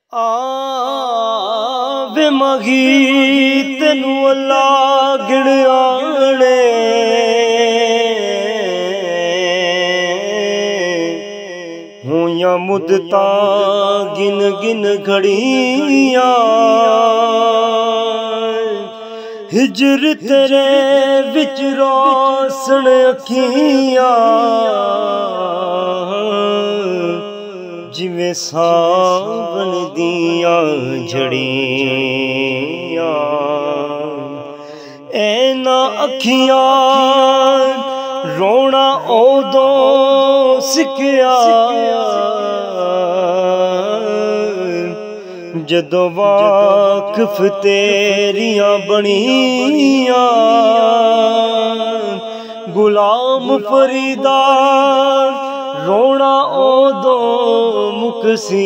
आवे मगी तेनू अल्लाह गिण आने होया मुद्दता गिन गिन घड़ियां हिजर तेरे विच रोशन अखियां जिवें सावन दियां झड़ियां ऐना अखियां रोना ओदों सिखिया जदों वाकिफ तेरियां बनियां गुलाम फरीदा रोना ओदों मुकसी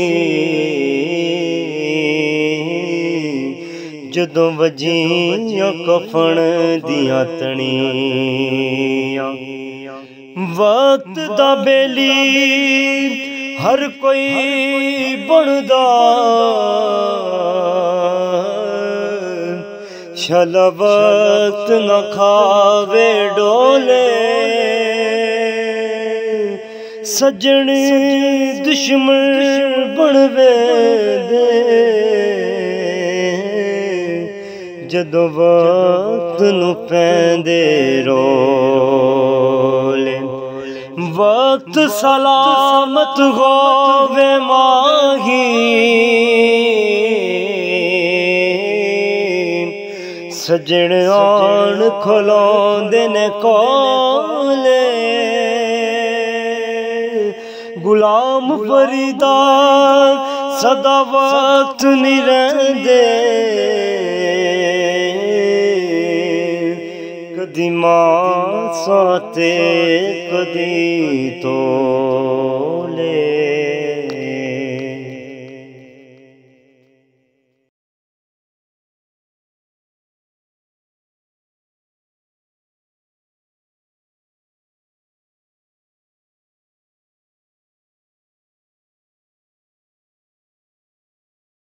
जदों वजियां कफन दियां तणियां वक्त दा बेली हर कोई बनदा शल वक्त न खावे डोले सजन दुश्मन बनवे दे जदों वक्त नूं पैंदे रोले वक्त सलामत होवे माही सजन आन खलोंदे ने कोले गुलाम फरीदा सदा वक्त नहीं रहंदे कदी मां साते कदी तो